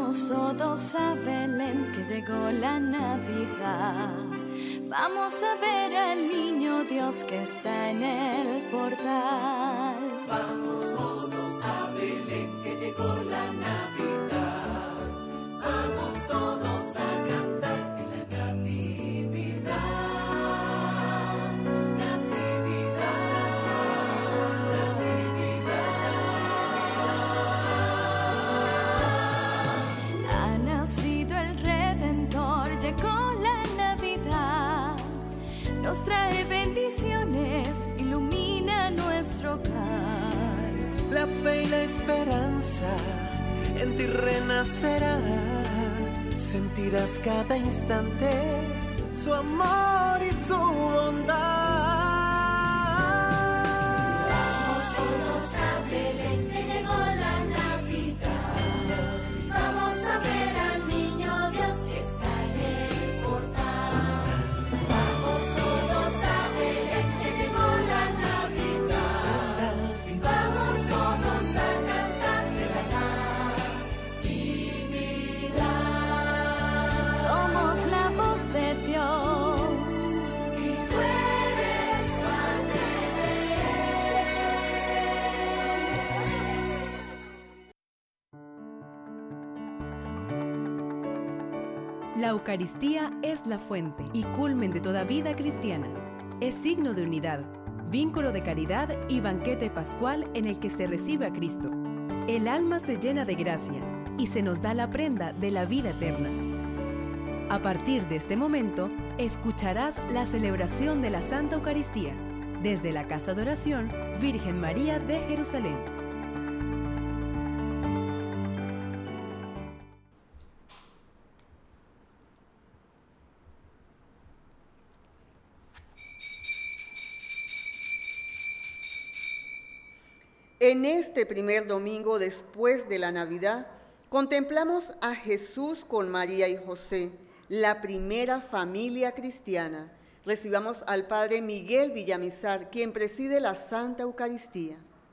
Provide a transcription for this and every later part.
Vamos todos a Belén, que llegó la Navidad. Vamos a ver al niño Dios que está en el portal. Vamos todos a Belén, que llegó la Navidad. Vamos todos a cantar en la Natividad. Ha nacido el Redentor, llegó la Navidad. Nos trae bendiciones, ilumina nuestro hogar. La fe y la esperanza en ti renacerá. Sentirás cada instante su amor y su bondad. Vamos todos a Belén, que llegó la Navidad. Vamos a ver al niño Dios que está en el portal. Vamos todos a Belén, que llegó la Navidad. Vamos todos a cantar de la Natividad. Somos la voz de Dios. Y tú eres parte de La Eucaristía es la fuente y culmen de toda vida cristiana. Es signo de unidad, vínculo de caridad y banquete pascual en el que se recibe a Cristo. El alma se llena de gracia y se nos da la prenda de la vida eterna. A partir de este momento, escucharás la celebración de la Santa Eucaristía desde la Casa de Oración Virgen María de Jerusalén. En este primer domingo después de la Navidad, contemplamos a Jesús con María y José, la primera familia cristiana. Recibamos al Padre Miguel Villamizar, quien preside la Santa Eucaristía.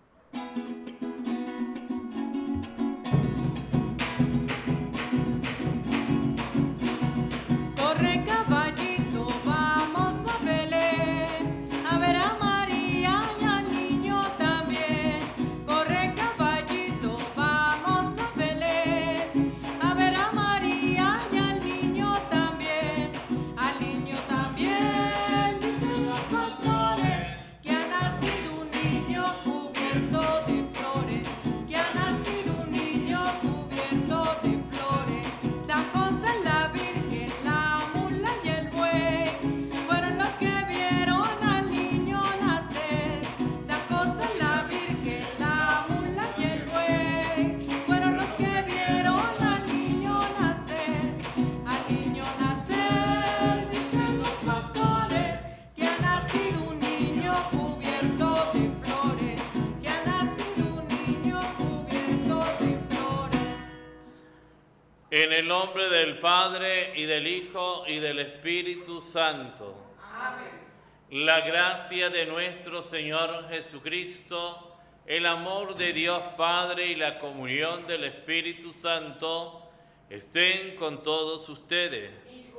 Corre caballito, vamos a Belén, a ver a María y al niño también. Corre caballito, vamos a Belén, a ver a María y al niño también. Al niño también, dicen los pastores, que ha nacido un niño cubierto de flores, que ha nacido un niño cubierto de flores. San José, la Virgen, la mula y el buey fueron los que vieron al niño nacer. San José, la Virgen, la mula y el buey fueron los que vieron al niño nacer. Al niño nacer, dicen los pastores, que ha nacido un niño cubierto de flores, que ha nacido un niño cubierto de flores. En el nombre del Padre, y del Hijo, y del Espíritu Santo. Amén. La gracia de nuestro Señor Jesucristo, el amor de Dios Padre y la comunión del Espíritu Santo estén con todos ustedes.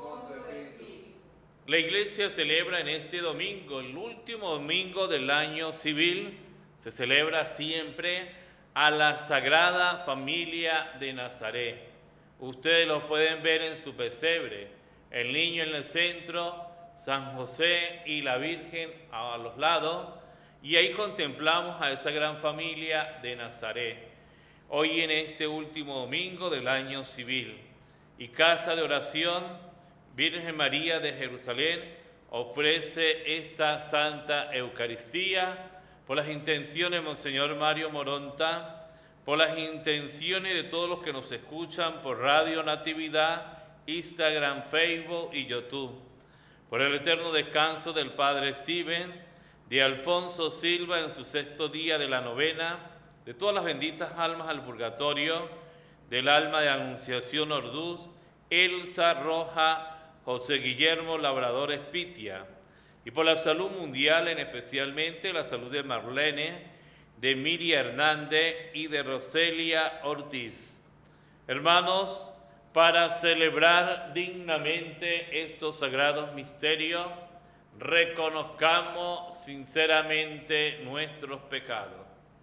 La Iglesia celebra en este domingo, el último domingo del año civil, se celebra siempre a la Sagrada Familia de Nazaret. Ustedes lo pueden ver en su pesebre, el niño en el centro, San José y la Virgen a los lados, y ahí contemplamos a esa gran familia de Nazaret. Hoy en este último domingo del año civil, y Casa de Oración Virgen María de Jerusalén ofrece esta Santa Eucaristía por las intenciones de Monseñor Mario Moronta, por las intenciones de todos los que nos escuchan por Radio Natividad, Instagram, Facebook y YouTube, por el eterno descanso del Padre Steven, de Alfonso Silva en su 6º día de la novena, de todas las benditas almas al purgatorio, del alma de Anunciación Orduz, Elsa Roja, José Guillermo Labrador Espitia, y por la salud mundial, en especialmente la salud de Marlene, de Miriam Hernández y de Roselia Ortiz. Hermanos, para celebrar dignamente estos sagrados misterios, reconozcamos sinceramente nuestros pecados.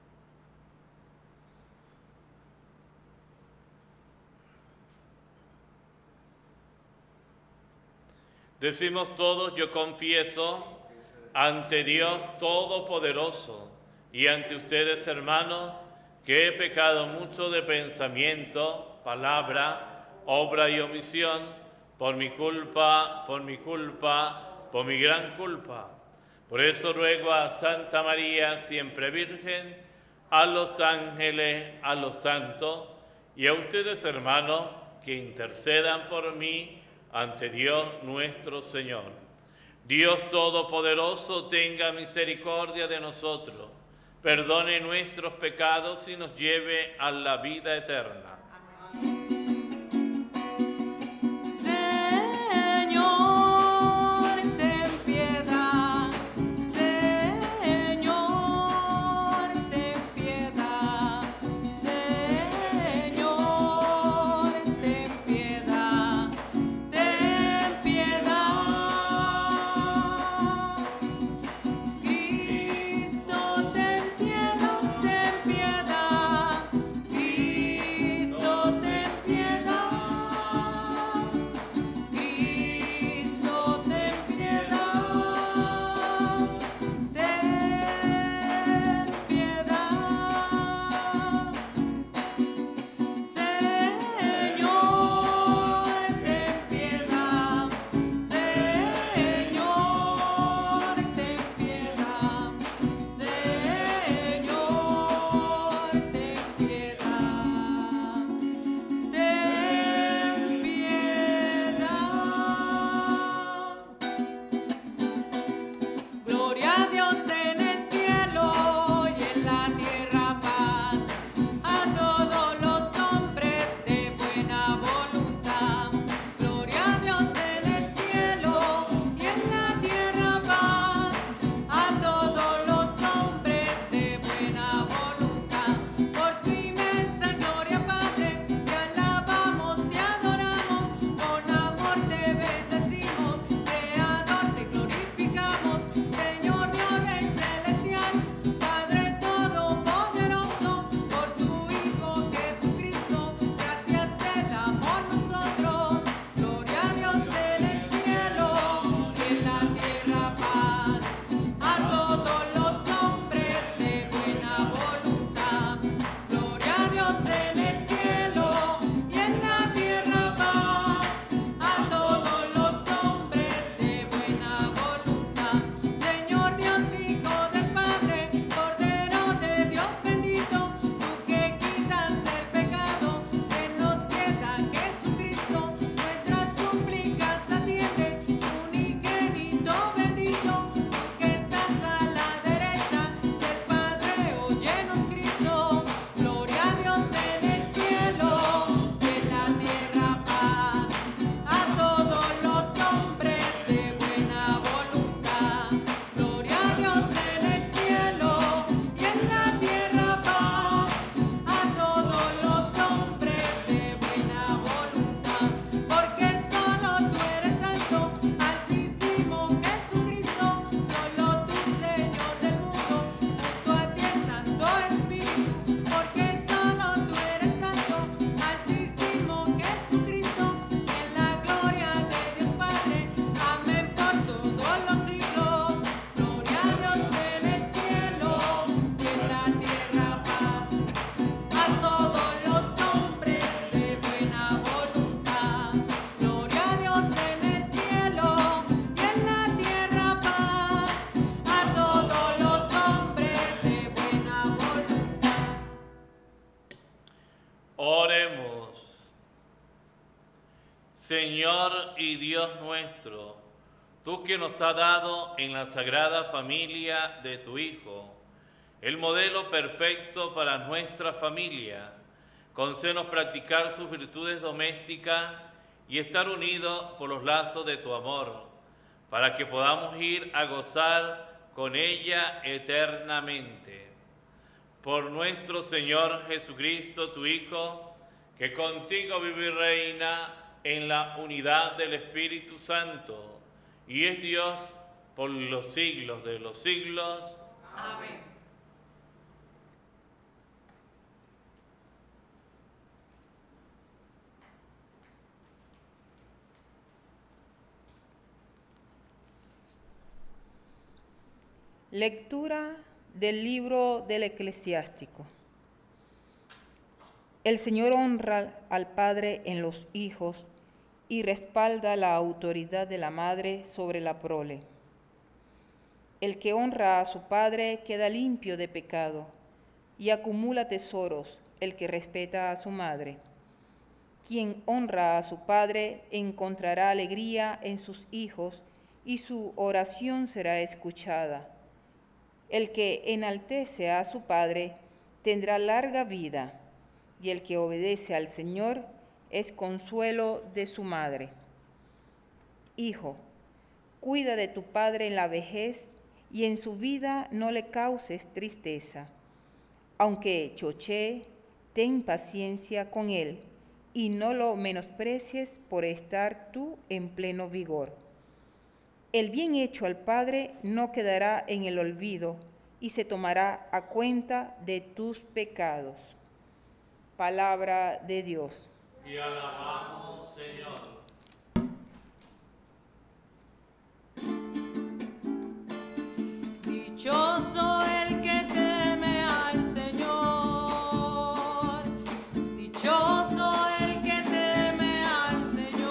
Decimos todos: yo confieso ante Dios Todopoderoso y ante ustedes, hermanos, que he pecado mucho de pensamiento, palabra, obra y omisión, por mi culpa, por mi gran culpa. Por eso ruego a Santa María, siempre Virgen, a los ángeles, a los santos y a ustedes, hermanos, que intercedan por mí ante Dios nuestro Señor. Dios Todopoderoso tenga misericordia de nosotros, perdone nuestros pecados y nos lleve a la vida eterna. Señor, ten piedad. Señor, ten piedad. Señor, ten piedad. Ten piedad. Cristo, ten piedad, ten piedad. Cristo, ten piedad. Cristo, ten piedad. Ten piedad. Señor, ten piedad. Señor, ten piedad. Señor, ten piedad. Ten piedad. Gloria a Dios en el cielo y en la tierra paz, a todos los hombres de buena voluntad. Gloria a Dios en el cielo y en la tierra paz, a todos los hombres de buena voluntad. Por tu inmensa gloria, Padre, te alabamos, te adoramos, con amor te bendecimos, Creador te glorificamos, Señor Dios Rey celestial, Padre todopoderoso, por tu Hijo Jesucristo, gracias te damos nosotros. Gloria a Dios en el cielo y en la tierra paz, a todos los hombres de buena voluntad. Gloria a Dios en el cielo y en la tierra paz, a todos los hombres de buena voluntad. Señor Dios, Hijo del Padre, Cordero de Dios bendito, tú que quitas el pecado, tennos piedad, Jesucristo, nuestras súplicas atiende, unigénito bendito, tú que estás a la derecha del Padre, óyenos Cristo. Gloria a Dios en el cielo y en la tierra paz, a todos los hombres de buena voluntad. Gloria a Dios en el cielo y en la tierra paz, a todos los hombres de buena voluntad. Porque solo tú eres santo, altísimo Jesucristo, solo tú, Señor del mundo, junto a ti el Santo Espíritu. Porque solo tú eres santo, altísimo Jesucristo, en la gloria de Dios Padre. Amén por todos los siglos. Gloria a Dios en el cielo y en la tierra paz, a todos los hombres de buena voluntad. Gloria a Dios en el cielo y en la tierra paz, a todos los hombres de buena voluntad. Oremos. Señor y Dios nuestro, tú que nos has dado en la sagrada familia de tu Hijo el modelo perfecto para nuestra familia, concédenos practicar sus virtudes domésticas y estar unidos por los lazos de tu amor, para que podamos ir a gozar con ella eternamente. Por nuestro Señor Jesucristo, tu Hijo, que contigo vive y reina en la unidad del Espíritu Santo, y es Dios por los siglos de los siglos. Amén. Lectura del libro del Eclesiástico. El Señor honra al padre en los hijos y respalda la autoridad de la madre sobre la prole. El que honra a su padre queda limpio de pecado y acumula tesoros el que respeta a su madre. Quien honra a su padre encontrará alegría en sus hijos y su oración será escuchada. El que enaltece a su padre tendrá larga vida, y el que obedece al Señor es consuelo de su madre. Hijo, cuida de tu padre en la vejez, y en su vida no le causes tristeza. Aunque chochee, ten paciencia con él, y no lo menosprecies por estar tú en pleno vigor. El bien hecho al Padre no quedará en el olvido, y se tomará a cuenta de tus pecados. Palabra de Dios. Y alabamos, Señor. Dichoso el que teme al Señor. Dichoso el que teme al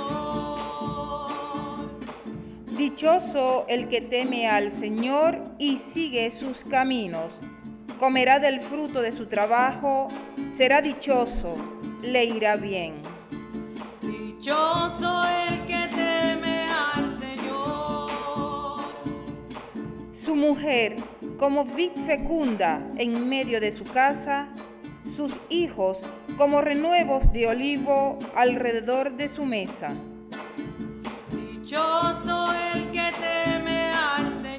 Señor. Dichoso el que teme al Señor y sigue sus caminos. Comerá del fruto de su trabajo, será dichoso, le irá bien. Dichoso el que teme al Señor. Su mujer, como vid fecunda en medio de su casa, sus hijos como renuevos de olivo alrededor de su mesa. Dichoso el que teme al Señor.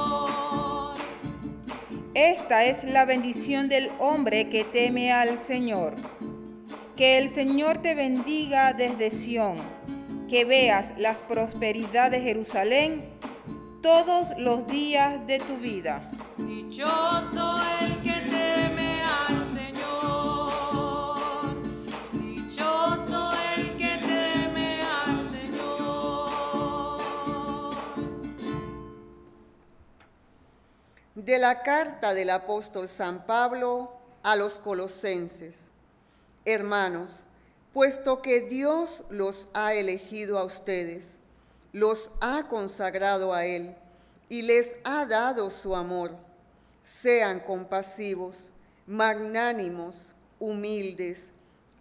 Esta es la bendición del hombre que teme al Señor. Que el Señor te bendiga desde Sión, que veas las prosperidades de Jerusalén todos los días de tu vida. Dichoso el que teme al Señor. Dichoso el que teme al Señor. De la carta del apóstol San Pablo a los Colosenses. Hermanos, puesto que Dios los ha elegido a ustedes, los ha consagrado a Él y les ha dado su amor, sean compasivos, magnánimos, humildes,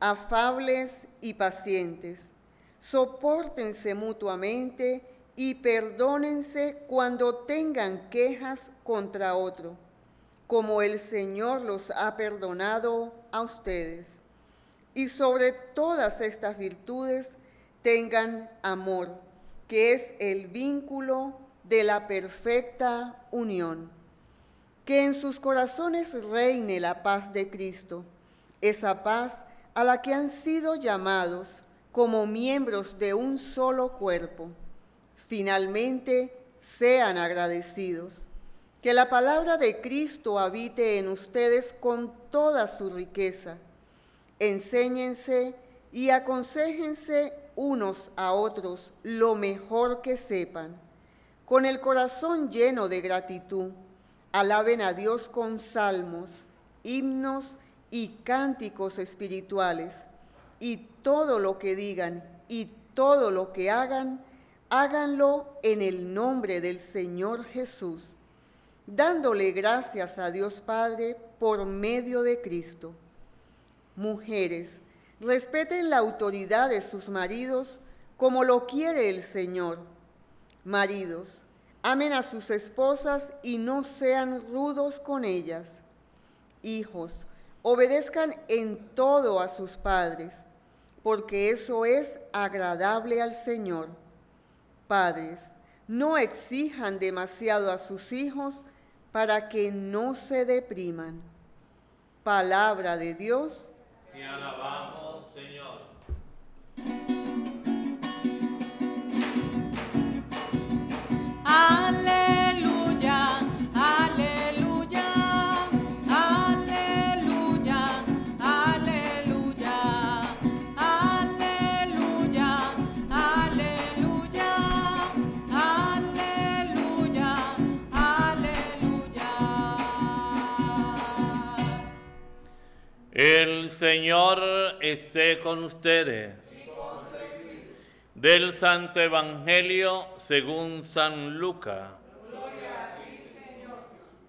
afables y pacientes. Sopórtense mutuamente y perdónense cuando tengan quejas contra otro, como el Señor los ha perdonado a ustedes. Y sobre todas estas virtudes tengan amor, que es el vínculo de la perfecta unión. Que en sus corazones reine la paz de Cristo, esa paz a la que han sido llamados como miembros de un solo cuerpo. Finalmente, sean agradecidos. Que la palabra de Cristo habite en ustedes con toda su riqueza. Enséñense y aconséjense unos a otros lo mejor que sepan. Con el corazón lleno de gratitud, alaben a Dios con salmos, himnos y cánticos espirituales. Y todo lo que digan y todo lo que hagan, háganlo en el nombre del Señor Jesús, dándole gracias a Dios Padre por medio de Cristo. Mujeres, respeten la autoridad de sus maridos como lo quiere el Señor. Maridos, amen a sus esposas y no sean rudos con ellas. Hijos, obedezcan en todo a sus padres, porque eso es agradable al Señor. Padres, no exijan demasiado a sus hijos para que no se depriman. Palabra de Dios. Te alabamos, Señor. Señor esté con ustedes. Del Santo Evangelio según San Lucas. Gloria a ti, Señor.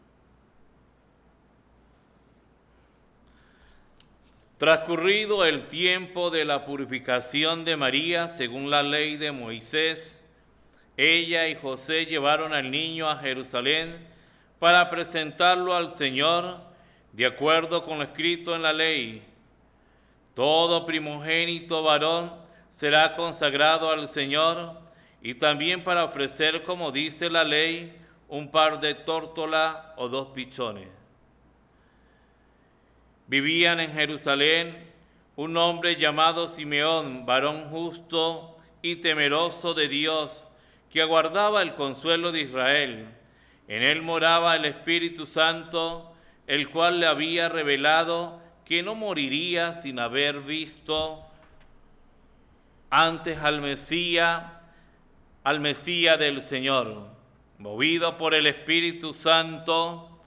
Transcurrido el tiempo de la purificación de María, según la ley de Moisés, ella y José llevaron al niño a Jerusalén para presentarlo al Señor, de acuerdo con lo escrito en la ley. Todo primogénito varón será consagrado al Señor, y también para ofrecer, como dice la ley, un par de tórtolas o 2 pichones. Vivían en Jerusalén un hombre llamado Simeón, varón justo y temeroso de Dios, que aguardaba el consuelo de Israel. En él moraba el Espíritu Santo, el cual le había revelado que no moriría sin haber visto antes al Mesías del Señor. Movido por el Espíritu Santo,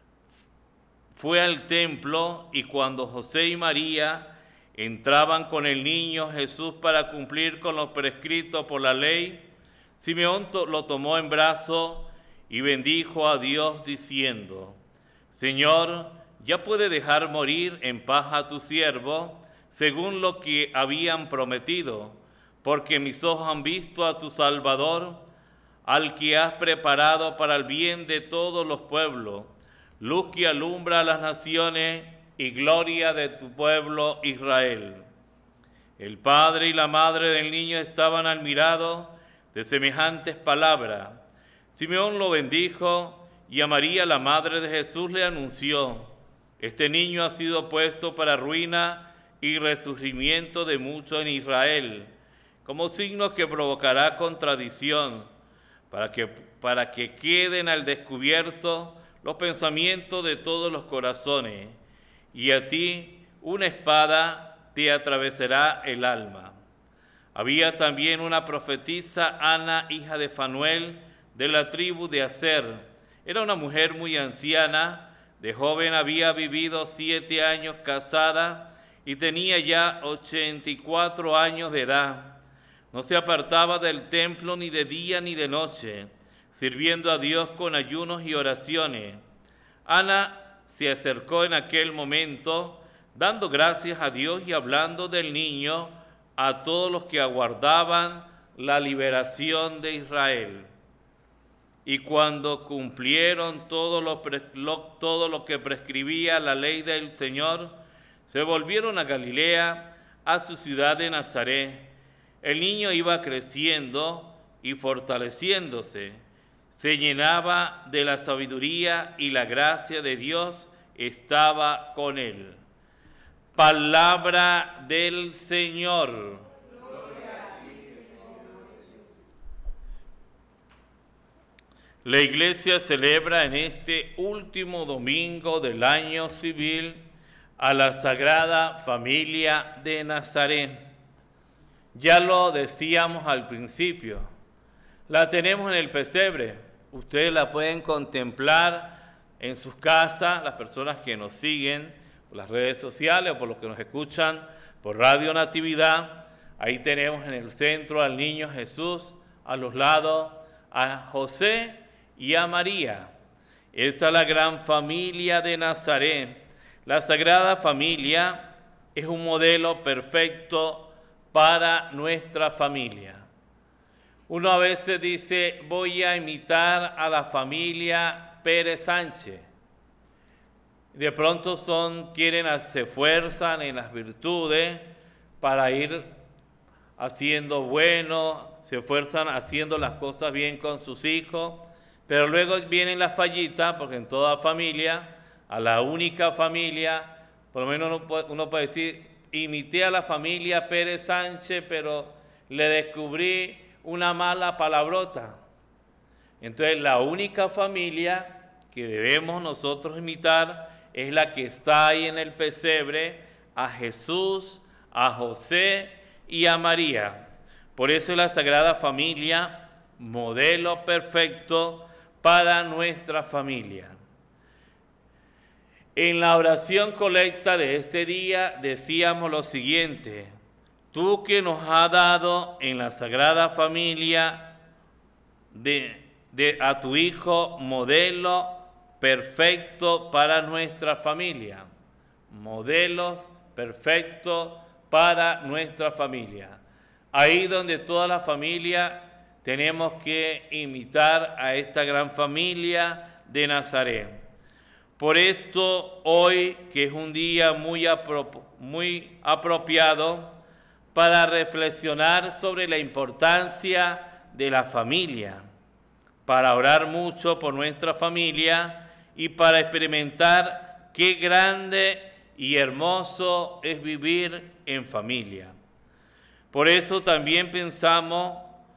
fue al templo, y cuando José y María entraban con el niño Jesús para cumplir con lo prescrito por la ley, Simeón lo tomó en brazos y bendijo a Dios diciendo: Señor, ya puede dejar morir en paz a tu siervo, según lo que habían prometido, porque mis ojos han visto a tu Salvador, al que has preparado para el bien de todos los pueblos, luz que alumbra a las naciones y gloria de tu pueblo Israel. El padre y la madre del niño estaban admirados de semejantes palabras. Simeón lo bendijo, y a María, la madre de Jesús, le anunció: este niño ha sido puesto para ruina y resurgimiento de muchos en Israel, como signo que provocará contradicción, para que queden al descubierto los pensamientos de todos los corazones, y a ti una espada te atravesará el alma. Había también una profetisa, Ana, hija de Fanuel, de la tribu de Aser. Era una mujer muy anciana, de joven había vivido 7 años casada, y tenía ya 84 años de edad. No se apartaba del templo ni de día ni de noche, sirviendo a Dios con ayunos y oraciones. Ana se acercó en aquel momento, dando gracias a Dios y hablando del niño a todos los que aguardaban la liberación de Israel. Y cuando cumplieron todo lo que prescribía la ley del Señor, se volvieron a Galilea, a su ciudad de Nazaret. El niño iba creciendo y fortaleciéndose, se llenaba de la sabiduría, y la gracia de Dios estaba con él. Palabra del Señor. La Iglesia celebra en este último domingo del año civil a la Sagrada Familia de Nazaret. Ya lo decíamos al principio, la tenemos en el pesebre. Ustedes la pueden contemplar en sus casas, las personas que nos siguen por las redes sociales o por los que nos escuchan por Radio Natividad. Ahí tenemos en el centro al niño Jesús, a los lados a José y a María. Esta es la gran familia de Nazaret. La Sagrada Familia es un modelo perfecto para nuestra familia. Uno a veces dice: voy a imitar a la familia Pérez Sánchez. De pronto se esfuerzan en las virtudes para ir haciendo bueno, se esfuerzan haciendo las cosas bien con sus hijos, pero luego vienen las fallitas, porque en toda familia, a la única familia, por lo menos uno puede decir: imité a la familia Pérez Sánchez, pero le descubrí una mala palabrota. Entonces, la única familia que debemos nosotros imitar es la que está ahí en el pesebre, a Jesús, a José y a María. Por eso la Sagrada Familia, modelo perfecto para nuestra familia. En la oración colecta de este día decíamos lo siguiente: tú que nos has dado en la Sagrada Familia a tu Hijo modelo perfecto para nuestra familia. Modelos perfectos para nuestra familia. Ahí donde toda la familia tenemos que imitar a esta gran familia de Nazaret. Por esto hoy, que es un día muy apropiado para reflexionar sobre la importancia de la familia, para orar mucho por nuestra familia y para experimentar qué grande y hermoso es vivir en familia. Por eso también pensamos,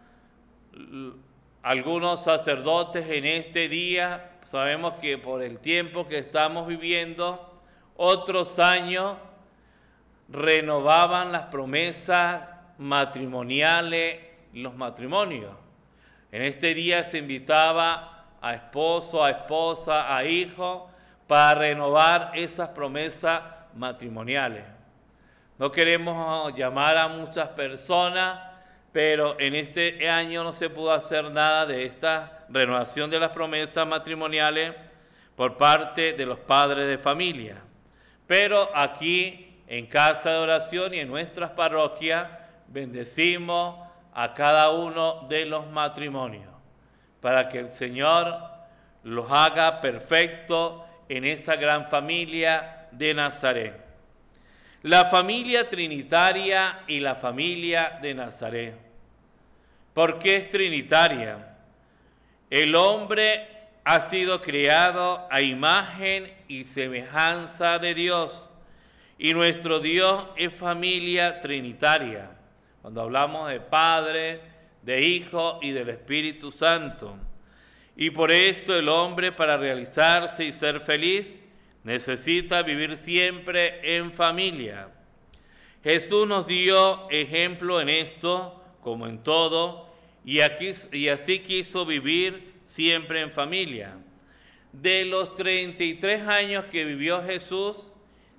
algunos sacerdotes en este día, sabemos que por el tiempo que estamos viviendo, otros años renovaban las promesas matrimoniales, los matrimonios. En este día se invitaba a esposo, a esposa, a hijo, para renovar esas promesas matrimoniales. No queremos llamar a muchas personas, pero en este año no se pudo hacer nada de esta renovación de las promesas matrimoniales por parte de los padres de familia. Pero aquí, en Casa de Oración y en nuestras parroquias, bendecimos a cada uno de los matrimonios, para que el Señor los haga perfectos en esa gran familia de Nazaret. La familia trinitaria y la familia de Nazaret. ¿Por qué es trinitaria? El hombre ha sido creado a imagen y semejanza de Dios, y nuestro Dios es familia trinitaria. Cuando hablamos de Padre, de Hijo y del Espíritu Santo. Y por esto el hombre, para realizarse y ser feliz, necesita vivir siempre en familia. Jesús nos dio ejemplo en esto, como en todo, y así quiso vivir siempre en familia. De los 33 años que vivió Jesús,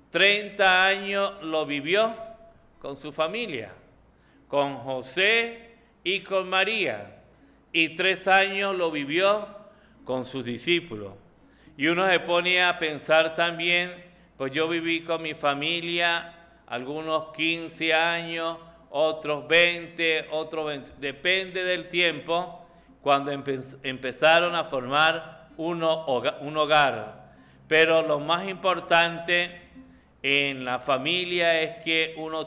30 años lo vivió con su familia, con José y con María, y 3 años lo vivió con sus discípulos. Y uno se pone a pensar también, pues yo viví con mi familia algunos 15 años, otros 20, otros 20, depende del tiempo, cuando empezaron a formar un hogar. Pero lo más importante en la familia es que uno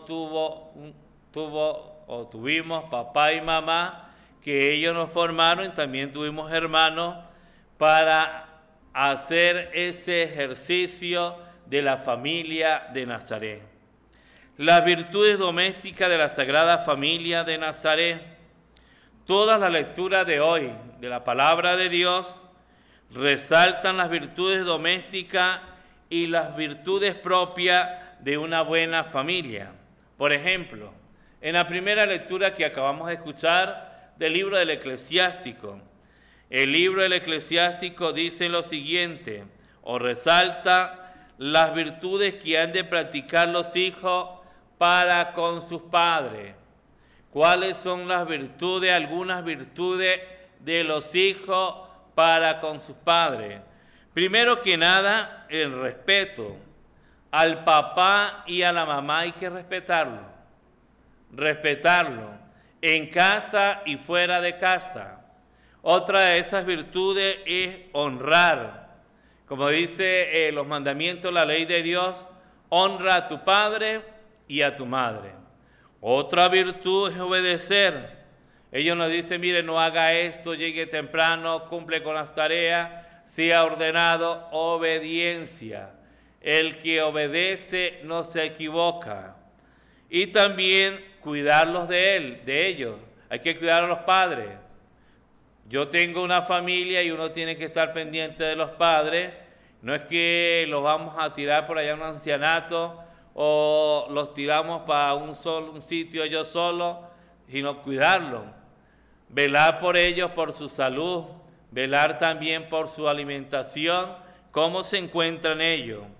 tuvimos papá y mamá, que ellos nos formaron, y también tuvimos hermanos para hacer ese ejercicio de la familia de Nazaret. Las virtudes domésticas de la Sagrada Familia de Nazaret. Todas las lecturas de hoy de la Palabra de Dios resaltan las virtudes domésticas y las virtudes propias de una buena familia. Por ejemplo, en la primera lectura que acabamos de escuchar del libro del Eclesiástico, el libro del Eclesiástico dice lo siguiente, o resalta las virtudes que han de practicar los hijos para con sus padres. ¿Cuáles son las virtudes, algunas virtudes de los hijos para con sus padres? Primero que nada, el respeto. Al papá y a la mamá hay que respetarlo. Respetarlo en casa y fuera de casa. Otra de esas virtudes es honrar. Como dice los mandamientos, la ley de Dios, honra a tu padre y a tu madre. Otra virtud es obedecer. Ellos nos dicen, mire, no haga esto, llegue temprano, cumple con las tareas, sea ordenado, obediencia. El que obedece no se equivoca. Y también cuidarlos de ellos. Hay que cuidar a los padres. Yo tengo una familia y uno tiene que estar pendiente de los padres. No es que los vamos a tirar por allá a un ancianato o los tiramos para un sitio ellos solos, sino cuidarlos. Velar por ellos, por su salud, velar también por su alimentación, cómo se encuentran ellos.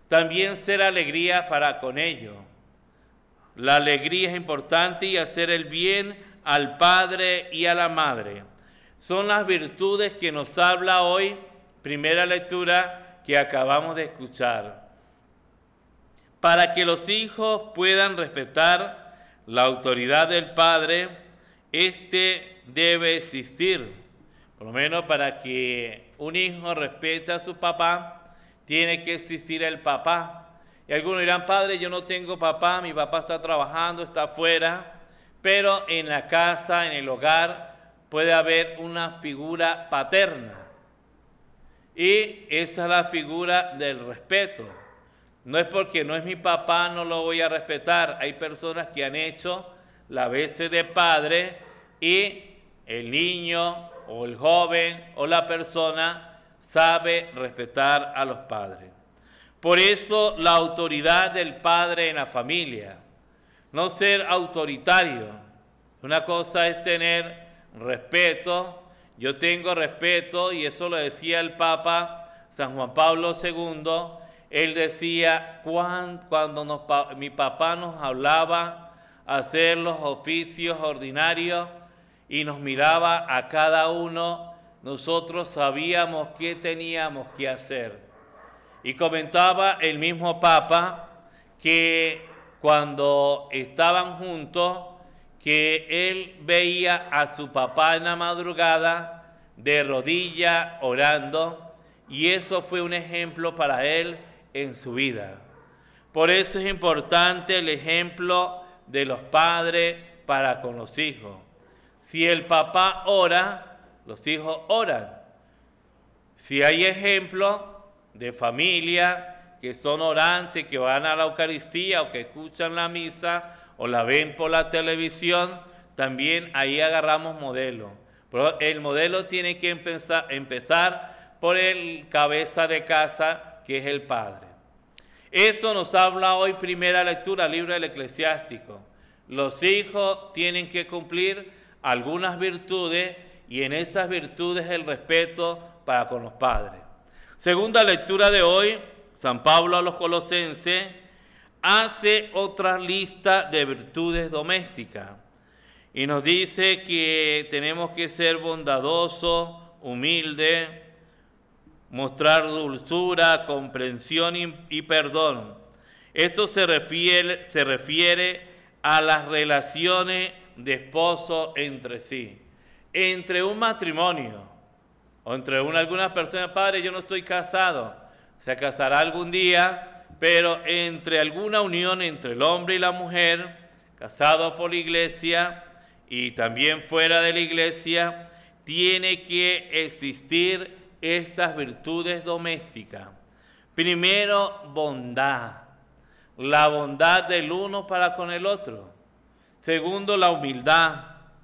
también ser alegría para con ellos. La alegría es importante y hacer el bien al padre y a la madre. Son las virtudes que nos habla hoy, primera lectura que acabamos de escuchar. Para que los hijos puedan respetar la autoridad del padre, este debe existir. Por lo menos para que un hijo respete a su papá, tiene que existir el papá. Y algunos dirán, padre, yo no tengo papá, mi papá está trabajando, está afuera, pero en la casa, en el hogar, puede haber una figura paterna. Y esa es la figura del respeto. No es porque no es mi papá, no lo voy a respetar. Hay personas que han hecho la vez de padre y el niño o el joven o la persona sabe respetar a los padres. Por eso la autoridad del padre en la familia. No ser autoritario. Una cosa es tener respeto. Yo tengo respeto y eso lo decía el Papa San Juan Pablo II. Él decía, cuando mi papá nos hablaba hacer los oficios ordinarios y nos miraba a cada uno, nosotros sabíamos qué teníamos que hacer. Y comentaba el mismo Papa que cuando estaban juntos, que él veía a su papá en la madrugada de rodillas orando, y eso fue un ejemplo para él en su vida. Por eso es importante el ejemplo de los padres para con los hijos. Si el papá ora, los hijos oran. Si hay ejemplos de familia que son orantes, que van a la Eucaristía o que escuchan la misa o la ven por la televisión, también ahí agarramos modelo. Pero el modelo tiene que empezar por el cabeza de casa, que es el padre. Esto nos habla hoy primera lectura, libro del Eclesiástico. Los hijos tienen que cumplir algunas virtudes y en esas virtudes el respeto para con los padres. Segunda lectura de hoy, San Pablo a los Colosenses hace otra lista de virtudes domésticas y nos dice que tenemos que ser bondadosos, humildes, mostrar dulzura, comprensión y perdón. Esto se refiere a las relaciones de esposo entre sí. Entre un matrimonio o entre algunas personas, padre, yo no estoy casado, se casará algún día, pero entre alguna unión entre el hombre y la mujer, casados por la iglesia y también fuera de la iglesia, tiene que existir estas virtudes domésticas. Primero, bondad, la bondad del uno para con el otro. Segundo, la humildad,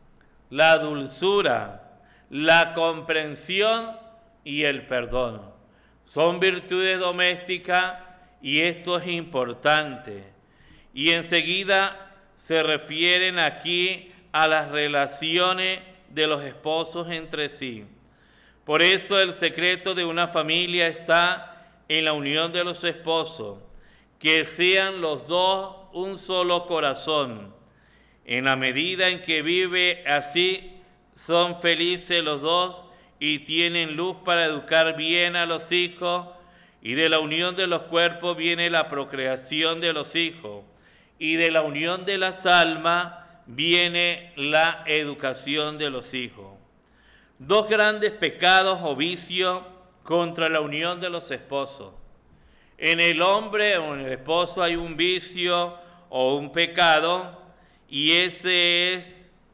la dulzura, la comprensión y el perdón. Son virtudes domésticas y esto es importante. Y enseguida se refieren aquí a las relaciones de los esposos entre sí. Por eso el secreto de una familia está en la unión de los esposos, que sean los dos un solo corazón. En la medida en que vive así, son felices los dos y tienen luz para educar bien a los hijos, y de la unión de los cuerpos viene la procreación de los hijos, y de la unión de las almas viene la educación de los hijos. Dos grandes pecados o vicios contra la unión de los esposos. En el hombre o en el esposo hay un vicio o un pecado, y ese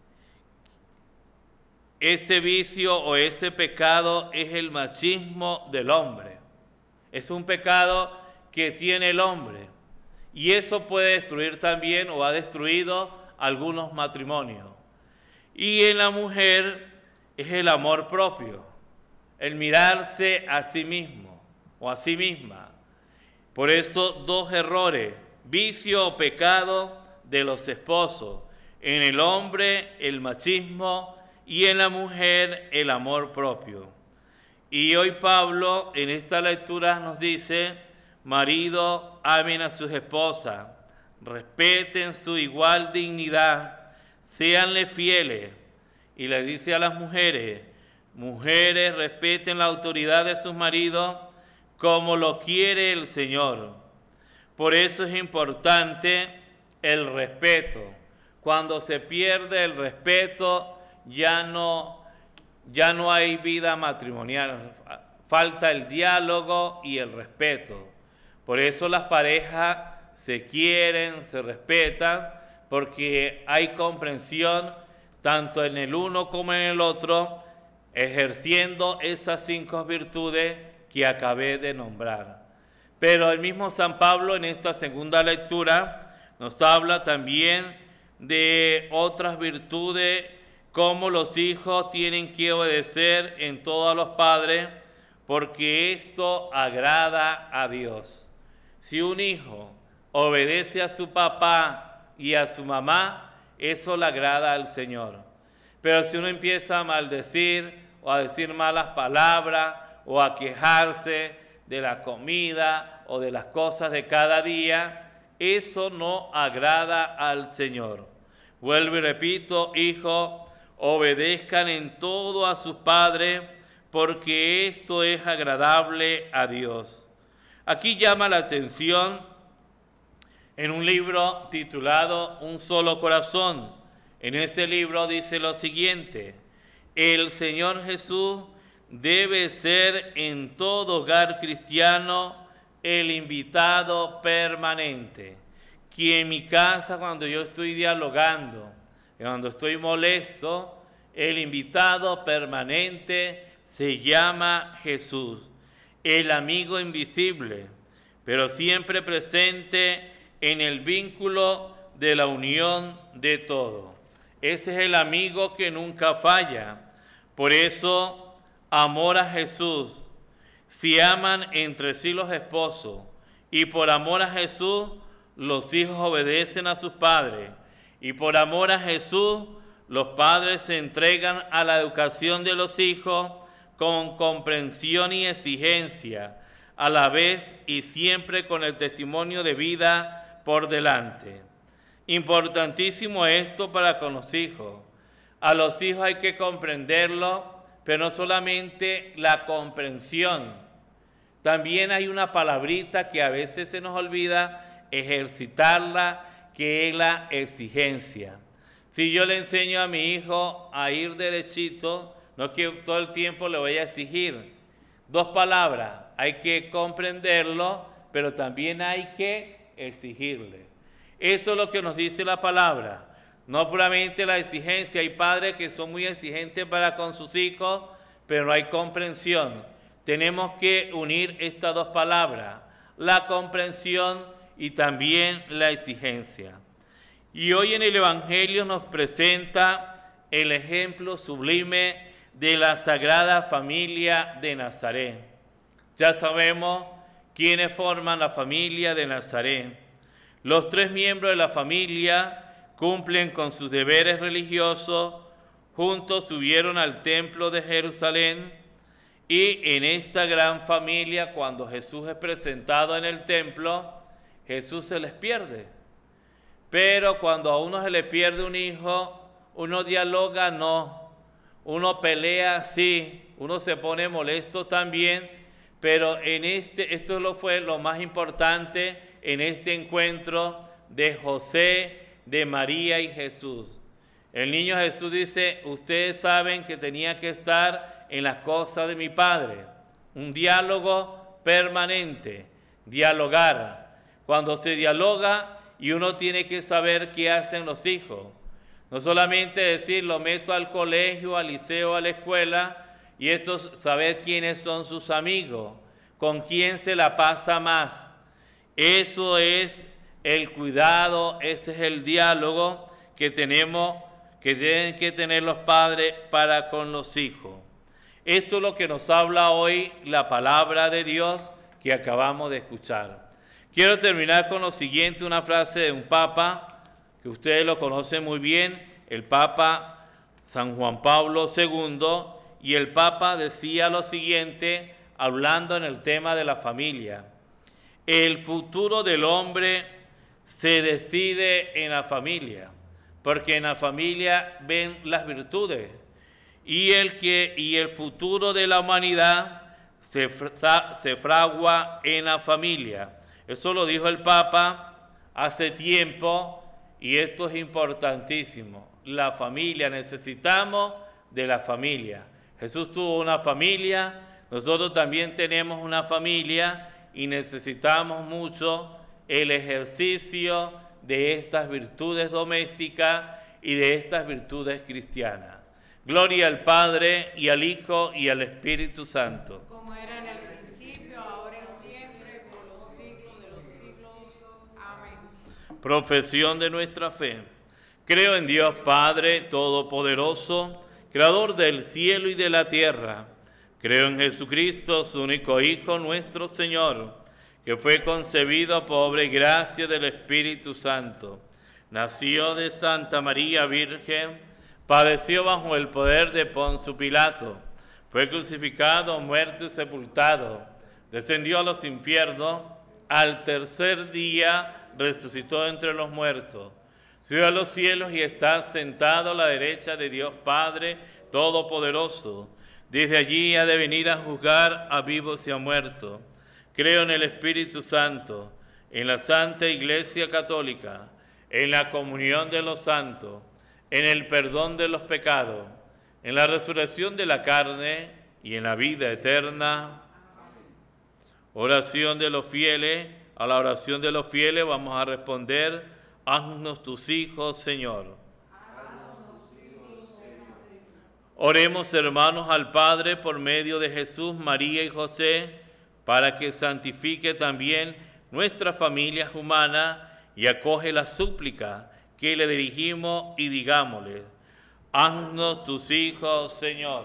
vicio o ese pecado es el machismo del hombre. Es un pecado que tiene el hombre, y eso puede destruir también o ha destruido algunos matrimonios. Y en la mujer es el amor propio, el mirarse a sí mismo o a sí misma. Por eso dos errores, vicio o pecado de los esposos. En el hombre el machismo y en la mujer el amor propio. Y hoy Pablo en esta lectura nos dice, maridos amen a sus esposas, respeten su igual dignidad, séanle fieles. Y le dice a las mujeres, mujeres, respeten la autoridad de sus maridos como lo quiere el Señor. Por eso es importante el respeto. Cuando se pierde el respeto, ya no hay vida matrimonial. Falta el diálogo y el respeto. Por eso las parejas se quieren, se respetan, porque hay comprensión tanto en el uno como en el otro, ejerciendo esas 5 virtudes que acabé de nombrar. Pero el mismo San Pablo en esta segunda lectura nos habla también de otras virtudes, como los hijos tienen que obedecer en todo a los padres, porque esto agrada a Dios. Si un hijo obedece a su papá y a su mamá, eso le agrada al Señor. Pero si uno empieza a maldecir o a decir malas palabras o a quejarse de la comida o de las cosas de cada día, eso no agrada al Señor. Vuelvo y repito, hijos, obedezcan en todo a sus padres, porque esto es agradable a Dios. Aquí llama la atención en un libro titulado Un solo corazón. En ese libro dice lo siguiente: el Señor Jesús debe ser en todo hogar cristiano el invitado permanente. Que en mi casa, cuando yo estoy dialogando, cuando estoy molesto, el invitado permanente se llama Jesús, el amigo invisible, pero siempre presente en el vínculo de la unión de todo. Ese es el amigo que nunca falla. Por eso, amor a Jesús. Si aman entre sí los esposos, y por amor a Jesús, los hijos obedecen a sus padres, y por amor a Jesús, los padres se entregan a la educación de los hijos con comprensión y exigencia, a la vez y siempre con el testimonio de vida por delante. Importantísimo esto para con los hijos. A los hijos hay que comprenderlo, pero no solamente la comprensión. También hay una palabrita que a veces se nos olvida ejercitarla, que es la exigencia. Si yo le enseño a mi hijo a ir derechito, no es que todo el tiempo le voy a exigir. 2 palabras, hay que comprenderlo, pero también hay que exigirle. Eso es lo que nos dice la palabra. No puramente la exigencia. Hay padres que son muy exigentes para con sus hijos, pero no hay comprensión. Tenemos que unir estas 2 palabras, la comprensión y también la exigencia. Y hoy en el Evangelio nos presenta el ejemplo sublime de la Sagrada Familia de Nazaret. Ya sabemos quiénes forman la familia de Nazaret. Los 3 miembros de la familia cumplen con sus deberes religiosos, juntos subieron al templo de Jerusalén, y en esta gran familia, cuando Jesús es presentado en el templo, Jesús se les pierde. Pero cuando a uno se le pierde un hijo, uno dialoga, no. Uno pelea, sí. Uno se pone molesto también. Pero esto fue lo más importante en este encuentro de José, de María y Jesús. El niño Jesús dice, ustedes saben que tenía que estar en las cosas de mi Padre. Un diálogo permanente, dialogar. Cuando se dialoga, y uno tiene que saber qué hacen los hijos. No solamente decir, lo meto al colegio, al liceo, a la escuela, y esto es saber quiénes son sus amigos, con quién se la pasa más. Eso es el cuidado, ese es el diálogo que tienen que tener los padres para con los hijos. Esto es lo que nos habla hoy la palabra de Dios que acabamos de escuchar. Quiero terminar con lo siguiente, una frase de un papa, que ustedes lo conocen muy bien, el Papa San Juan Pablo II, y el Papa decía lo siguiente, hablando en el tema de la familia. el futuro del hombre se decide en la familia, porque en la familia ven las virtudes, y el futuro de la humanidad se fragua en la familia. Eso lo dijo el Papa hace tiempo, y esto es importantísimo. La familia, necesitamos de la familia. Jesús tuvo una familia, nosotros también tenemos una familia, y necesitamos mucho el ejercicio de estas virtudes domésticas y de estas virtudes cristianas. Gloria al Padre, y al Hijo, y al Espíritu Santo. Como era en el principio, ahora y siempre, por los siglos de los siglos. Amén. Profesión de nuestra fe. Creo en Dios Padre Todopoderoso, Creador del cielo y de la tierra. Creo en Jesucristo, su único Hijo, nuestro Señor, que fue concebido por obra y gracia del Espíritu Santo. Nació de Santa María Virgen, padeció bajo el poder de Poncio Pilato, fue crucificado, muerto y sepultado, descendió a los infiernos, al tercer día resucitó entre los muertos, subió a los cielos y está sentado a la derecha de Dios Padre Todopoderoso. Desde allí ha de venir a juzgar a vivos y a muertos. Creo en el Espíritu Santo, en la Santa Iglesia Católica, en la comunión de los santos, en el perdón de los pecados, en la resurrección de la carne y en la vida eterna. Oración de los fieles. A la oración de los fieles vamos a responder: haznos tus hijos, Señor. Oremos, hermanos, al Padre por medio de Jesús, María y José, para que santifique también nuestras familias humanas y acoge la súplica que le dirigimos y digámosle: haznos tus hijos, Señor.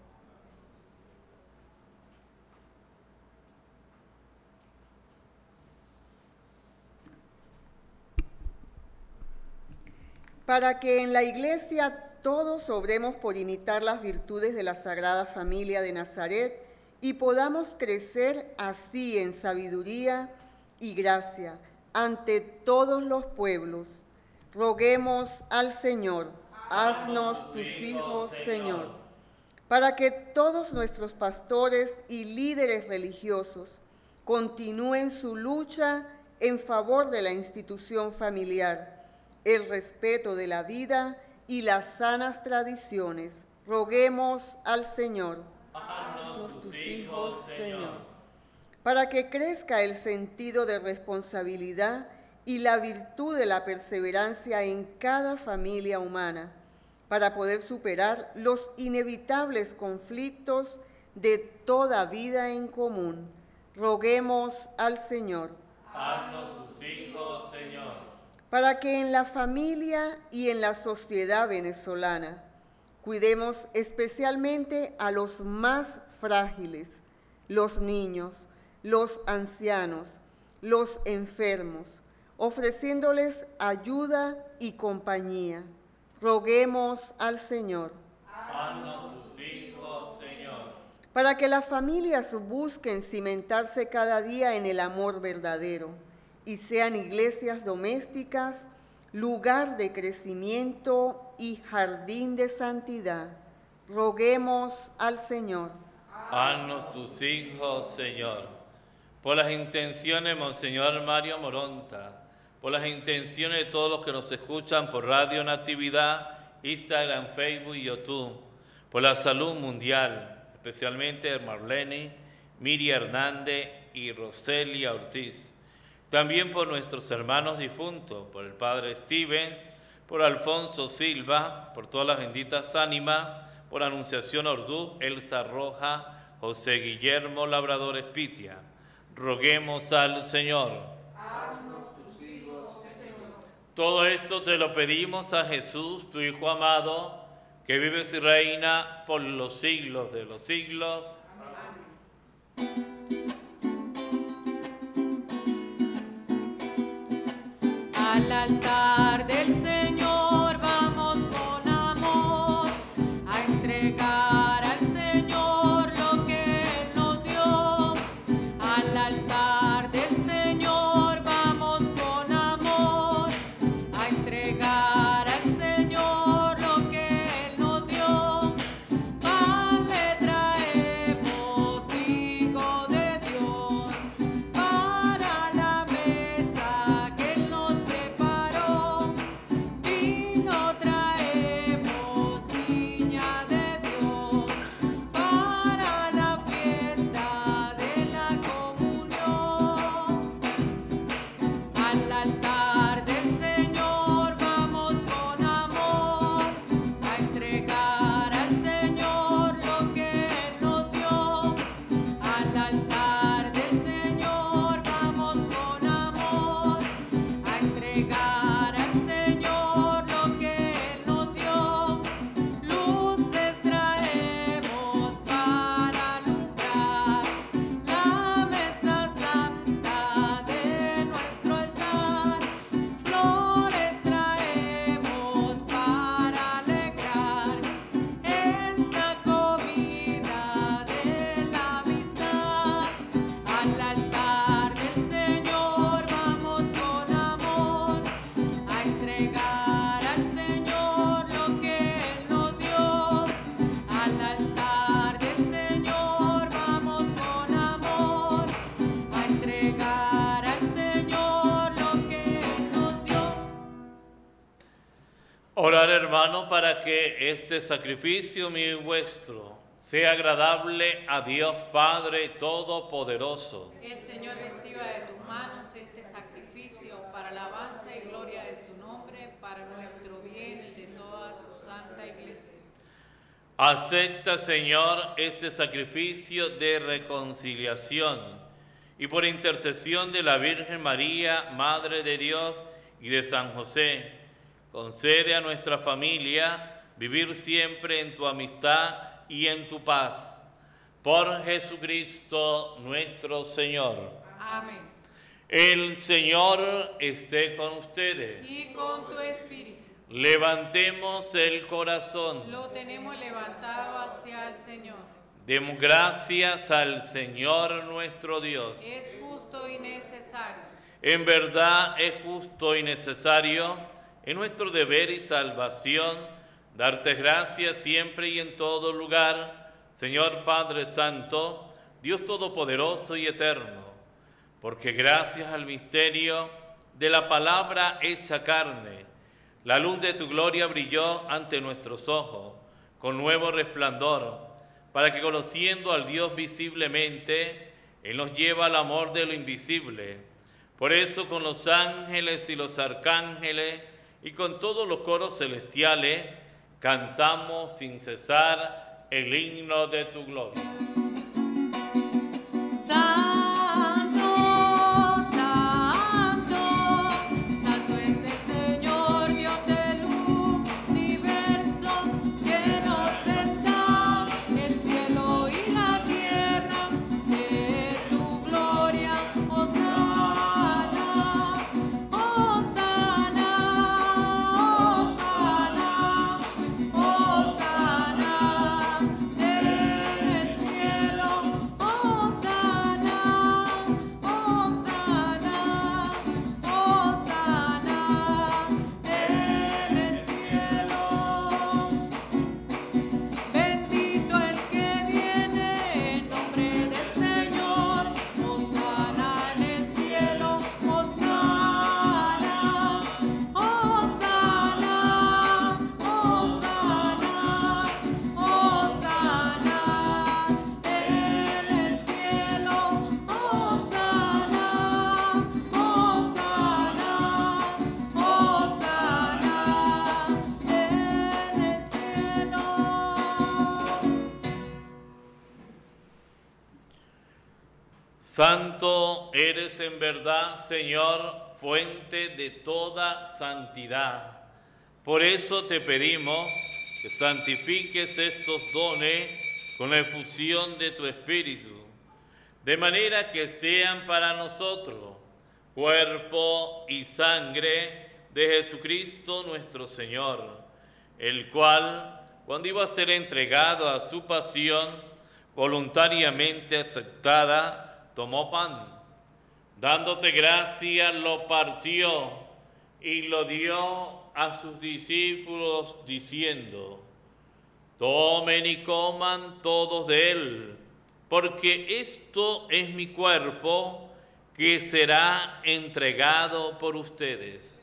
Para que en la Iglesia todos obremos por imitar las virtudes de la Sagrada Familia de Nazaret y podamos crecer así en sabiduría y gracia ante todos los pueblos. Roguemos al Señor: haznos tus hijos, Señor, para que todos nuestros pastores y líderes religiosos continúen su lucha en favor de la institución familiar, el respeto de la vida y las sanas tradiciones. Roguemos al Señor: haznos tus hijos, Señor, para que crezca el sentido de responsabilidad y la virtud de la perseverancia en cada familia humana, para poder superar los inevitables conflictos de toda vida en común. Roguemos al Señor: haznos tus hijos, Señor, para que en la familia y en la sociedad venezolana cuidemos especialmente a los más frágiles, los niños, los ancianos, los enfermos, ofreciéndoles ayuda y compañía. Roguemos al Señor: haznos tus hijos, Señor, para que las familias busquen cimentarse cada día en el amor verdadero y sean iglesias domésticas, lugar de crecimiento y jardín de santidad. Roguemos al Señor: haznos tus hijos, Señor. Por las intenciones de Monseñor Mario Moronta, por las intenciones de todos los que nos escuchan por Radio Natividad, Instagram, Facebook y YouTube, por la salud mundial, especialmente de Marlene, Miriam Hernández y Roselia Ortiz. También por nuestros hermanos difuntos, por el Padre Steven, por Alfonso Silva, por todas las benditas ánimas, por Anunciación Orduz, Elsa Roja, José Guillermo Labrador Espitia. Roguemos al Señor. Haznos tus hijos, Señor. Todo esto te lo pedimos a Jesús, tu Hijo amado, que vives y reina por los siglos de los siglos. Amén. Al altar del Señor vamos con amor a entregar al Señor lo que Él nos dio. Al altar del Señor Orar, hermano, para que este sacrificio mío y vuestro sea agradable a Dios Padre Todopoderoso. El Señor reciba de tus manos este sacrificio para alabanza y gloria de su nombre, para nuestro bien y de toda su santa iglesia. Acepta, Señor, este sacrificio de reconciliación y por intercesión de la Virgen María, Madre de Dios, y de San José, concede a nuestra familia vivir siempre en tu amistad y en tu paz. Por Jesucristo nuestro Señor. Amén. El Señor esté con ustedes. Y con tu espíritu. Levantemos el corazón. Lo tenemos levantado hacia el Señor. Demos gracias al Señor nuestro Dios. Es justo y necesario. En verdad es justo y necesario, es nuestro deber y salvación, darte gracias siempre y en todo lugar, Señor Padre Santo, Dios Todopoderoso y Eterno, porque gracias al misterio de la palabra hecha carne, la luz de tu gloria brilló ante nuestros ojos, con nuevo resplandor, para que conociendo al Dios visiblemente, Él nos lleva al amor de lo invisible. Por eso con los ángeles y los arcángeles y con todos los coros celestiales cantamos sin cesar el himno de tu gloria. Santo eres en verdad, Señor, fuente de toda santidad. Por eso te pedimos que santifiques estos dones con la efusión de tu Espíritu, de manera que sean para nosotros cuerpo y sangre de Jesucristo nuestro Señor, el cual, cuando iba a ser entregado a su pasión, voluntariamente aceptada, tomó pan, dándote gracias, lo partió y lo dio a sus discípulos, diciendo: tomen y coman todos de él, porque esto es mi cuerpo que será entregado por ustedes.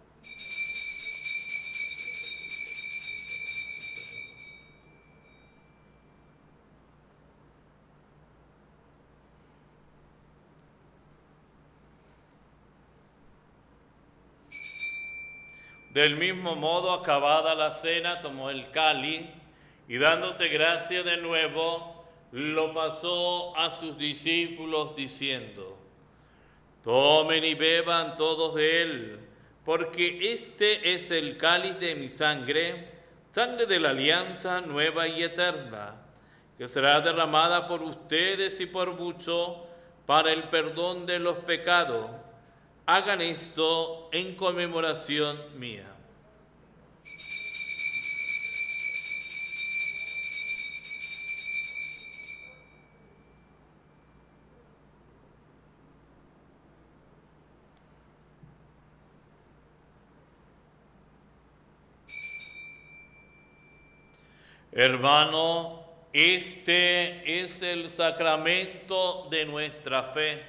Del mismo modo, acabada la cena, tomó el cáliz y dándote gracia de nuevo, lo pasó a sus discípulos diciendo: tomen y beban todos de él, porque este es el cáliz de mi sangre, sangre de la alianza nueva y eterna, que será derramada por ustedes y por muchos para el perdón de los pecados. Hagan esto en conmemoración mía. Hermano, este es el sacramento de nuestra fe.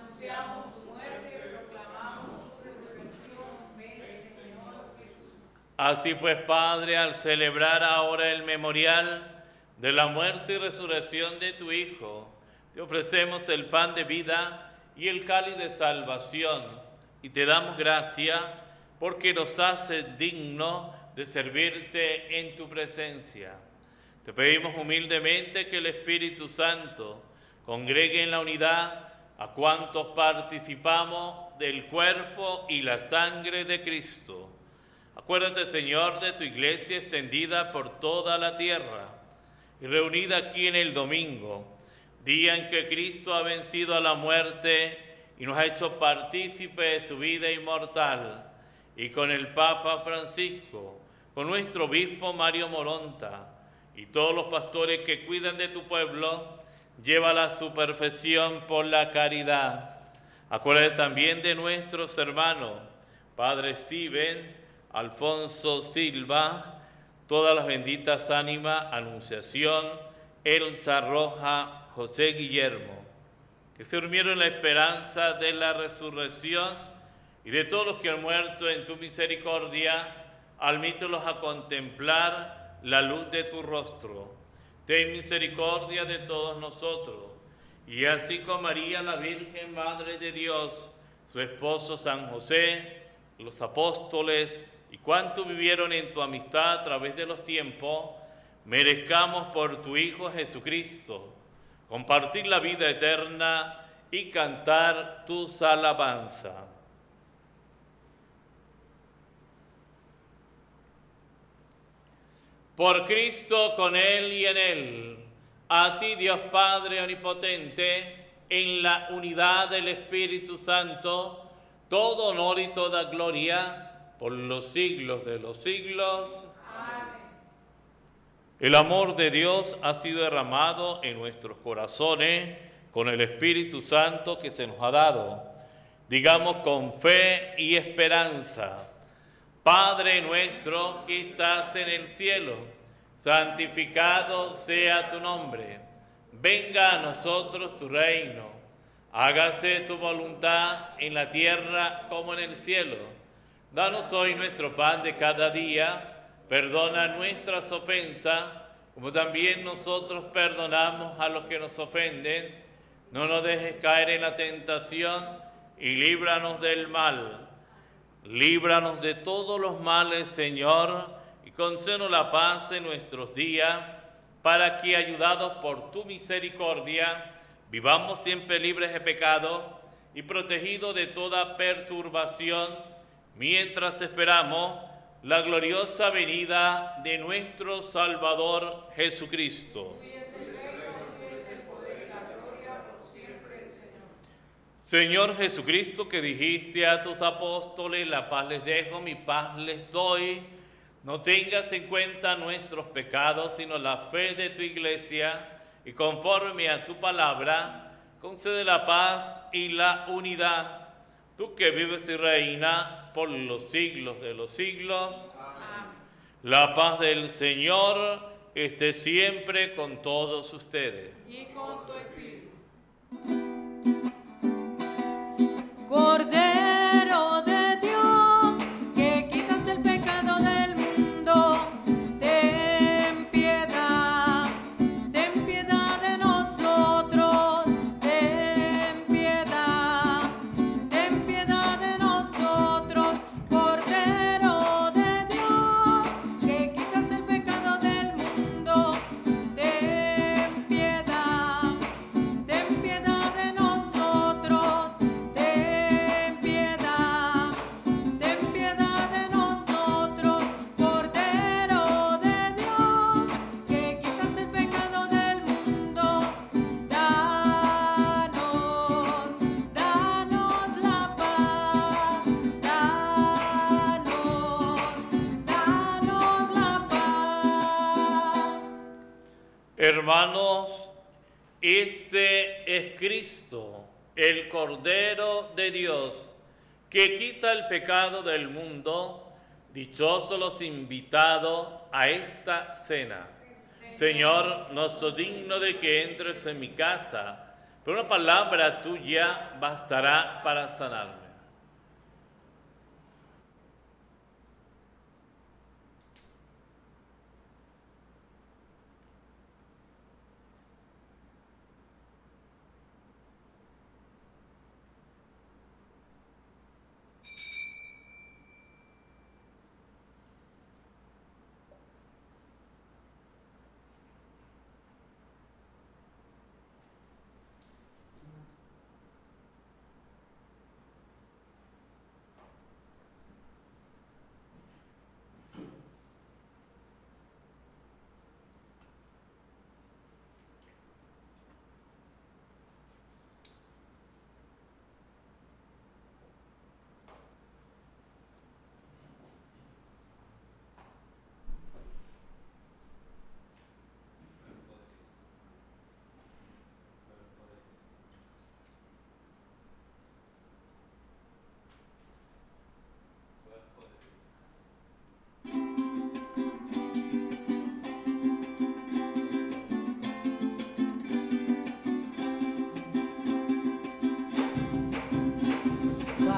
Anunciamos tu muerte y proclamamos tu resurrección. Ven, Señor Jesús. Así pues, Padre, al celebrar ahora el memorial de la muerte y resurrección de tu Hijo, te ofrecemos el pan de vida y el cáliz de salvación, y te damos gracias porque nos haces dignos de servirte en tu presencia. Te pedimos humildemente que el Espíritu Santo congregue en la unidad a cuantos participamos del cuerpo y la sangre de Cristo. Acuérdate, Señor, de tu iglesia extendida por toda la tierra y reunida aquí en el domingo, día en que Cristo ha vencido a la muerte y nos ha hecho partícipes de su vida inmortal, y con el Papa Francisco, con nuestro obispo Mario Moronta y todos los pastores que cuidan de tu pueblo, llévala a su perfección por la caridad. Acuérdate también de nuestros hermanos, Padre Steven, Alfonso Silva, todas las benditas ánimas, Anunciación, Elsa Roja, José Guillermo, que se durmieron en la esperanza de la resurrección, y de todos los que han muerto en tu misericordia, admítelos a contemplar la luz de tu rostro. Ten misericordia de todos nosotros, y así con María, la Virgen Madre de Dios, su esposo San José, los apóstoles y cuantos vivieron en tu amistad a través de los tiempos, merezcamos por tu Hijo Jesucristo compartir la vida eterna y cantar tus alabanzas. Por Cristo, con Él y en Él, a ti, Dios Padre Omnipotente, en la unidad del Espíritu Santo, todo honor y toda gloria por los siglos de los siglos. Amén. El amor de Dios ha sido derramado en nuestros corazones con el Espíritu Santo que se nos ha dado. Digamos con fe y esperanza: Padre nuestro que estás en el cielo, santificado sea tu nombre. Venga a nosotros tu reino. Hágase tu voluntad en la tierra como en el cielo. Danos hoy nuestro pan de cada día. Perdona nuestras ofensas, como también nosotros perdonamos a los que nos ofenden. No nos dejes caer en la tentación y líbranos del mal. Líbranos de todos los males, Señor, y concédenos la paz en nuestros días, para que, ayudados por tu misericordia, vivamos siempre libres de pecado y protegidos de toda perturbación, mientras esperamos la gloriosa venida de nuestro Salvador Jesucristo. Señor Jesucristo, que dijiste a tus apóstoles: la paz les dejo, mi paz les doy, no tengas en cuenta nuestros pecados, sino la fe de tu iglesia, y conforme a tu palabra, concede la paz y la unidad. Tú que vives y reinas por los siglos de los siglos. Amén. La paz del Señor esté siempre con todos ustedes. Y con tu espíritu. Cordero de Dios, que quitas el pecado del mundo, ten piedad de nosotros, ten piedad de nosotros. Cordero de Dios, que quitas el pecado del mundo, ten piedad de nosotros. Ten piedad de nosotros, Cordero de Dios, que quitas el pecado del mundo. Danos la paz, danos la paz. Hermanos, este es Cristo, el Cordero de Dios, que quita el pecado del mundo. Dichosos los invitados a esta cena. Señor, no soy digno de que entres en mi casa, pero una palabra tuya bastará para sanarme.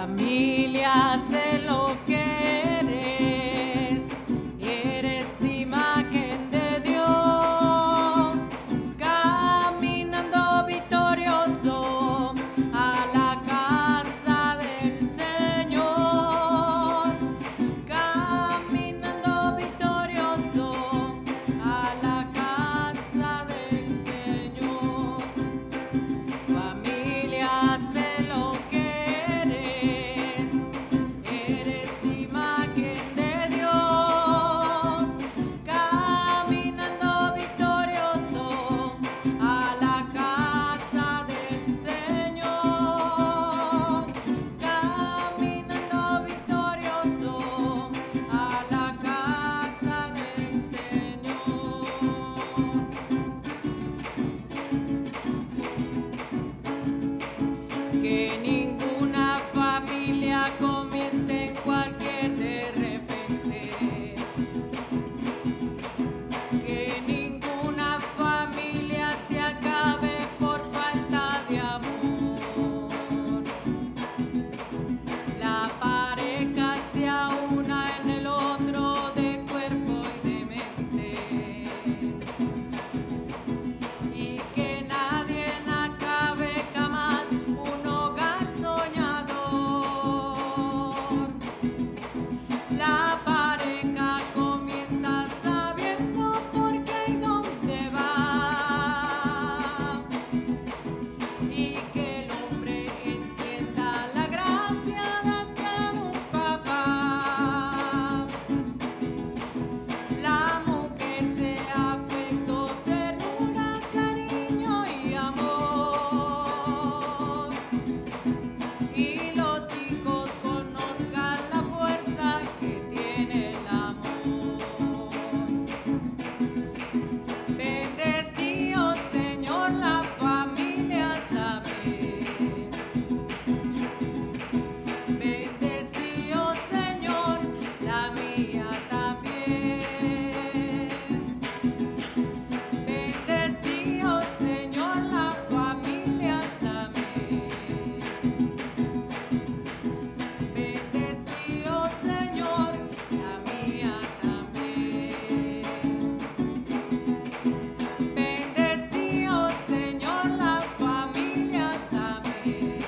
Familia, sé lo que eres imagen de Dios, caminando victorioso a la casa del Señor, caminando victorioso a la casa del Señor. Familia, sé lo que eres imagen de Dios, caminando victorioso a la casa del Señor, caminando victorioso a la casa del Señor. Que ninguna familia comience en cualquier de repente. Que ninguna familia se acabe por falta de amor. La pareja sea una en el otro de cuerpo y de mente. Y que nadie acabe jamás un hogar soñador. La pareja comienza sabiendo por qué y dónde va. Y que el hombre entienda la gracia de ser un papá. La mujer sea afecto, ternura, cariño y amor. Y los hijos conozcan la fuerza que tiene el amor. Bendecido Señor, la familia sabe. Bendecido Señor, la mía también. Bendecido Señor, la familia sabe. Bendecido Señor, la mía también. Bendecido Señor, la familia sabe.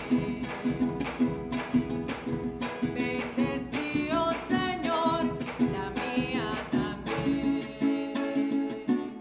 Bendecido Señor, la mía también.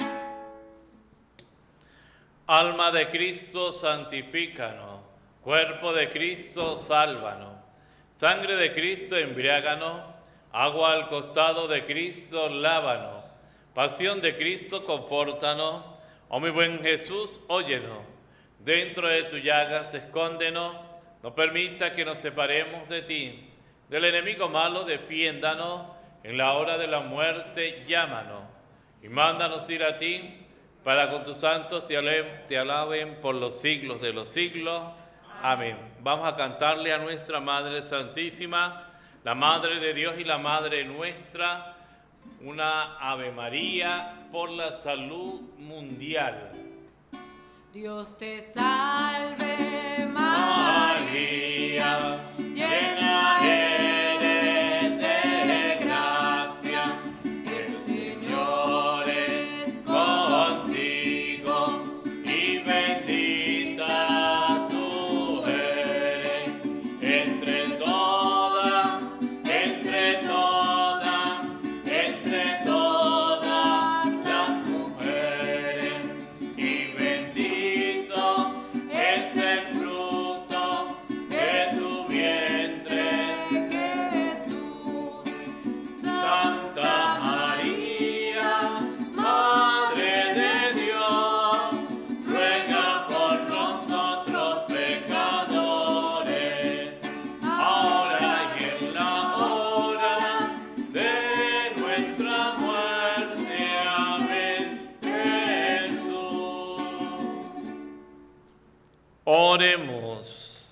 Alma de Cristo, santifícanos. Cuerpo de Cristo, sálvanos. Sangre de Cristo, embriáganos. Agua al costado de Cristo, lávanos. Pasión de Cristo, confórtanos. Oh mi buen Jesús, óyenos. Dentro de tu llagas, escóndenos. No permita que nos separemos de ti. Del enemigo malo, defiéndanos. En la hora de la muerte, llámanos. Y mándanos ir a ti, para con tus santos te alaben por los siglos de los siglos. Amén. Vamos a cantarle a nuestra Madre Santísima, la Madre de Dios y la Madre nuestra, una Ave María por la salud mundial. Dios te salve María, llena eres de gracia, el Señor es contigo y bendita tú eres entre todas, entre todas, entre todas las mujeres, y bendito es el fruto de tu vientre, Jesús. Santa María, Madre de Dios, ruega por nosotros pecadores, ahora y en la hora de nuestra muerte. Amén. Jesús. Oremos.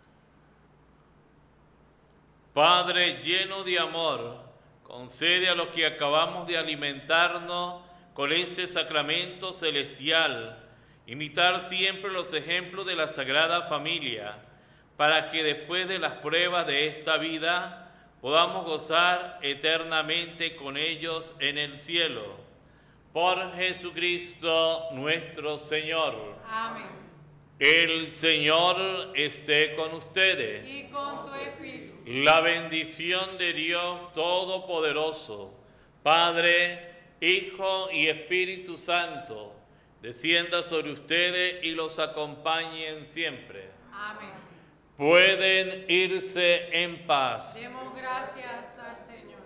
Padre lleno de amor, concede a los que acabamos de alimentarnos con este sacramento celestial imitar siempre los ejemplos de la Sagrada Familia, para que después de las pruebas de esta vida podamos gozar eternamente con ellos en el cielo. Por Jesucristo nuestro Señor. Amén. El Señor esté con ustedes. Y con tu espíritu. La bendición de Dios Todopoderoso, Padre, Hijo y Espíritu Santo, descienda sobre ustedes y los acompañen siempre. Amén. Pueden irse en paz. Demos gracias al Señor.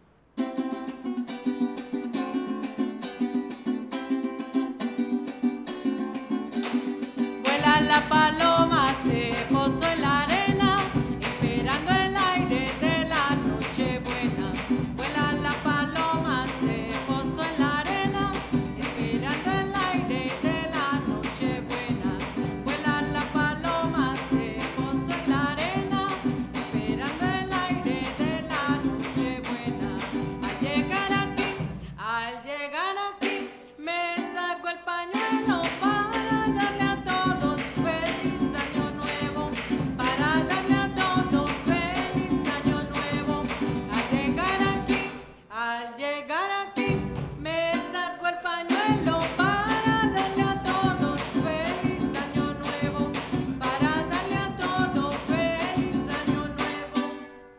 Vuela la paloma, se posó en la arena, esperando el aire de la noche buena. Vuela la paloma, se posó en la arena, esperando el aire de la noche buena. Vuela la paloma, se posó en la arena, esperando el aire de la noche buena. Al llegar aquí, me saco el pañuelo para darle a todos feliz año nuevo, para darle a todos feliz año nuevo. Al llegar aquí, me saco el pañuelo para darle a todos feliz año nuevo, para darle a todos feliz año nuevo.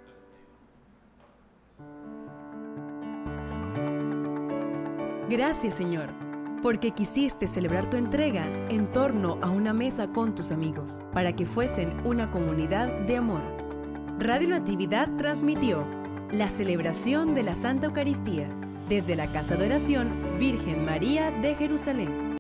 Gracias, Señor, porque quisiste celebrar tu entrega en torno a una mesa con tus amigos, para que fuesen una comunidad de amor. Radio Natividad transmitió la celebración de la Santa Eucaristía desde la Casa de Oración Virgen María de Jerusalén.